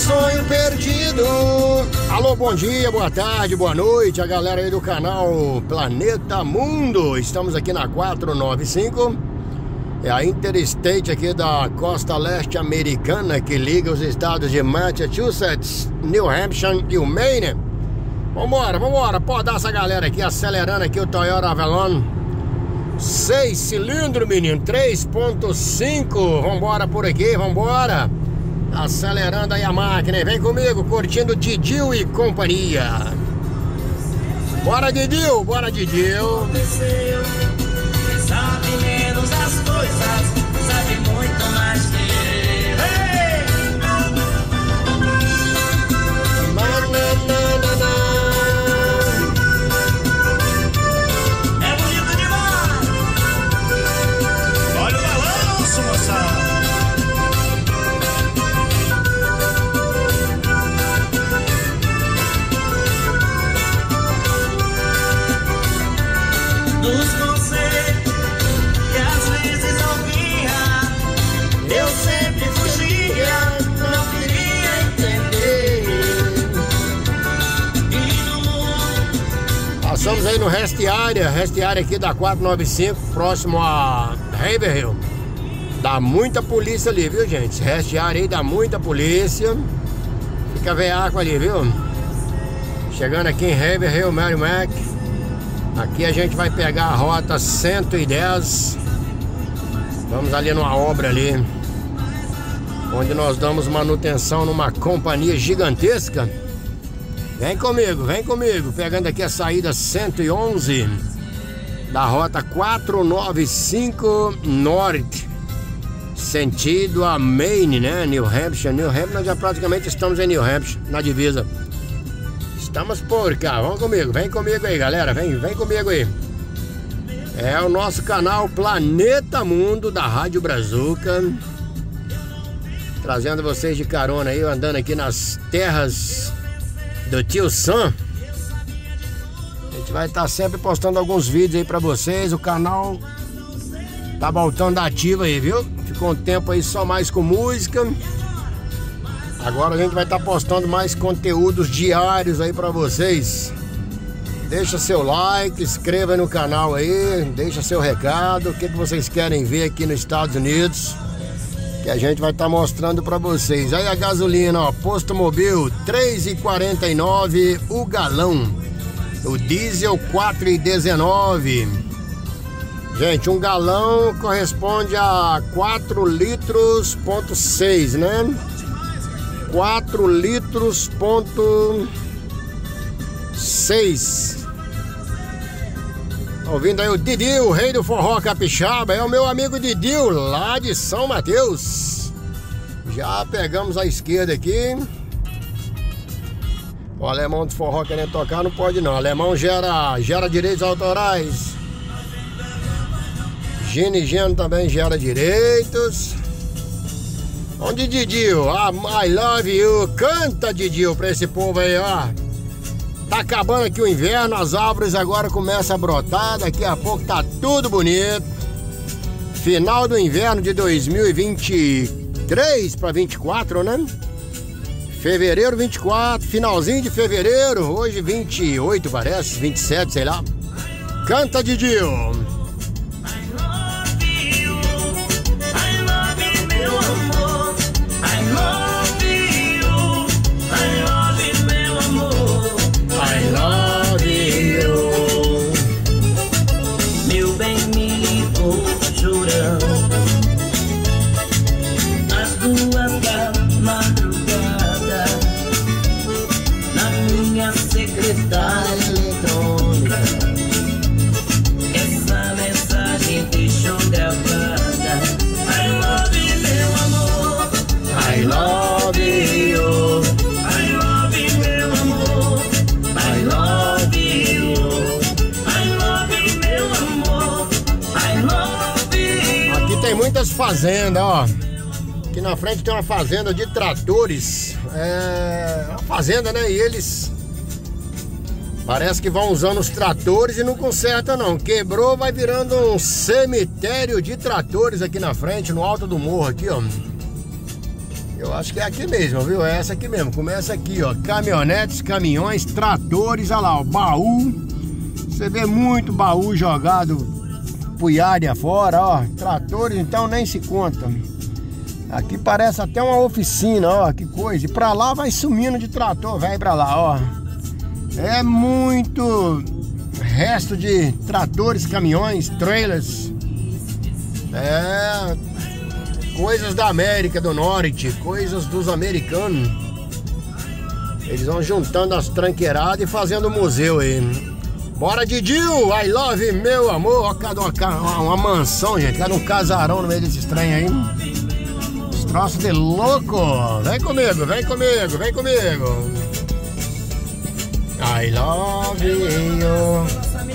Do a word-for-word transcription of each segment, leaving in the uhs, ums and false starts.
sonho perdido. Alô, bom dia, boa tarde, boa noite, a galera aí do canal Planeta Mundo. Estamos aqui na quatrocentos e noventa e cinco. É a Interstate aqui da costa leste americana que liga os estados de Massachusetts, New Hampshire e o Maine. Vambora, vambora, pode dar essa galera aqui acelerando aqui o Toyota Avalon. Seis cilindros, menino, três ponto cinco. Vambora por aqui, vambora. Acelerando aí a máquina, hein? Vem comigo, curtindo Didil e companhia. Bora, Didil, bora, Didil. Sabe menos as coisas, sabe muito mais que eu. Hey! Na, na, na, na, na. É bonito demais. Olha o balanço, moçada. Dos conselhos que às vezes ouvia, eu sempre fugia, não queria entender. E no mundo Passamos aí no Rest Area, Rest Area aqui da quatrocentos e noventa e cinco, próximo a Haverhill. Dá muita polícia ali, viu, gente? Rest Area aí dá muita polícia. Fica veaco ali, viu? Chegando aqui em Haverhill, Merrimack. Aqui a gente vai pegar a rota cento e dez. Vamos ali numa obra ali, onde nós damos manutenção numa companhia gigantesca. Vem comigo, vem comigo. Pegando aqui a saída cento e onze da rota quatrocentos e noventa e cinco Norte, sentido a Maine, né? New Hampshire. New Hampshire, nós já praticamente estamos em New Hampshire, na divisa. Estamos por cá, vamos comigo, vem comigo aí, galera, vem, vem comigo aí. É o nosso canal Planeta Mundo da Rádio Brazuca, trazendo vocês de carona aí, andando aqui nas terras do Tio Sam. A gente vai estar sempre postando alguns vídeos aí pra vocês. O canal tá voltando ativo aí, viu? Ficou um tempo aí só mais com música. Agora a gente vai estar postando mais conteúdos diários aí pra vocês. Deixa seu like, inscreva no canal aí, deixa seu recado, o que, que vocês querem ver aqui nos Estados Unidos, que a gente vai estar mostrando pra vocês. Aí a gasolina, ó, Posto Mobil três reais e quarenta e nove centavos o galão. O diesel quatro reais e dezenove centavos. Gente, um galão corresponde a quatro litros ponto seis, né? quatro litros ponto seis. Ouvindo aí o Didil, o rei do forró capixaba. É o meu amigo Didil, lá de São Mateus. Já pegamos a esquerda aqui. O alemão do forró querendo tocar, não pode não. O alemão gera, gera direitos autorais. Gino e Geno também gera direitos. Onde Didil? Ah, I love you. Canta, Didil, pra esse povo aí, ó. Tá acabando aqui o inverno, as árvores agora começam a brotar. Daqui a pouco tá tudo bonito. Final do inverno de dois mil e vinte e três para vinte e quatro, né? Fevereiro vinte e quatro, finalzinho de fevereiro. Hoje vinte e oito parece, vinte e sete, sei lá. Canta, Didil. Secretária eletrônica, essa mensagem deixou gravada. I love you, meu amor. I love you. I love you, meu amor. I love you. I love you, meu amor. I love you. Aqui tem muitas fazendas, ó. Aqui na frente tem uma fazenda de tratores. É uma fazenda, né? E eles parece que vão usando os tratores e não conserta não. Quebrou, vai virando um cemitério de tratores aqui na frente, no alto do morro aqui, ó. Eu acho que é aqui mesmo, viu? É essa aqui mesmo. Começa aqui, ó. Caminhonetes, caminhões, tratores, olha lá, o baú. Você vê muito baú jogado por área fora, ó. Tratores, então nem se conta. Aqui parece até uma oficina, ó. Que coisa. E pra lá vai sumindo de trator, vai pra lá, ó. É muito resto de tratores, caminhões, trailers. É... coisas da América do Norte, coisas dos americanos. Eles vão juntando as tranqueiradas e fazendo museu aí. Bora, Didil! I love, meu amor! Ó, cada uma, uma, uma mansão, gente. Cada um casarão no meio desses trem aí. Esse troço de louco! Vem comigo, vem comigo, vem comigo! I love you.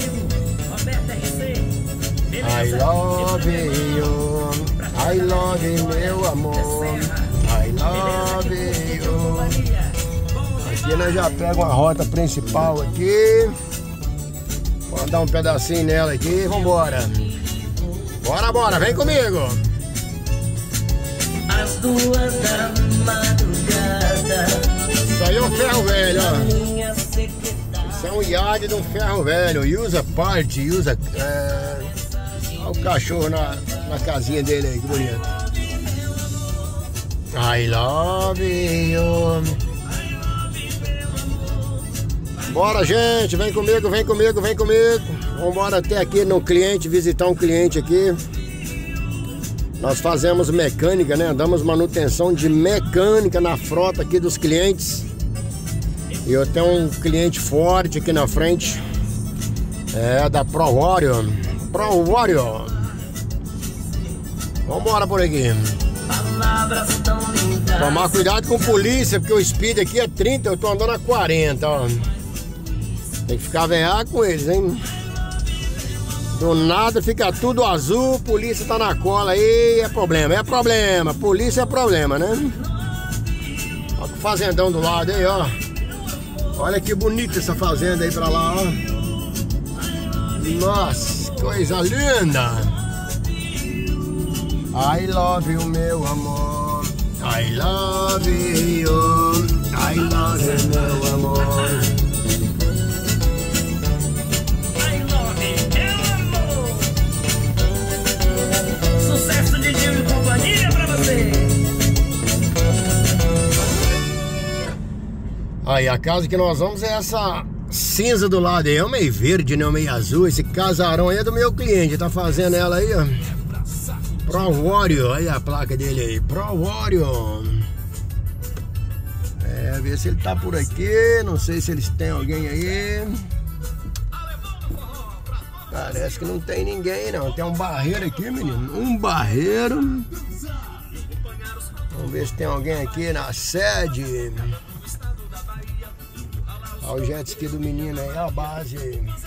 I love you. I love you, meu amor. I love you. Aqui nós já pegamos uma rota principal aqui. Vamos dar um pedacinho nela aqui. Vambora. Bora, bora, vem comigo. Às duas da madrugada. Isso aí é um ferro velho, ó. Isso é um iade de um ferro velho. Usa parte, usa. É... Olha o cachorro na, na casinha dele aí, que bonito. I love you. Bora, gente, vem comigo, vem comigo, vem comigo. Vamos embora até aqui no cliente, visitar um cliente aqui. Nós fazemos mecânica, né? Damos manutenção de mecânica na frota aqui dos clientes. E eu tenho um cliente forte aqui na frente. É da Pro Warrior. Pro Warrior. Vambora por aqui. Tomar cuidado com polícia, porque o speed aqui é trinta, eu tô andando a quarenta, ó. Tem que ficar veado com eles, hein? Do nada fica tudo azul, polícia tá na cola aí, é problema, é problema. Polícia é problema, né? Olha o fazendão do lado aí, ó. Olha que bonita essa fazenda aí pra lá, ó. Nossa, coisa linda. I love you, meu amor. I love you. I love you, meu amor. I love you, meu amor. Sucesso de Gil e companhia pra você. Aí, a casa que nós vamos é essa cinza do lado aí. É meio verde, né? Meio azul. Esse casarão aí é do meu cliente. Tá fazendo ela aí, ó. Pro Warrior. Aí a placa dele aí. Pro Warrior. É, ver se ele tá por aqui. Não sei se eles têm alguém aí. Parece que não tem ninguém, não. Tem um barreiro aqui, menino. Um barreiro. Vamos ver se tem alguém aqui na sede. Olha o jet ski do menino aí, a base.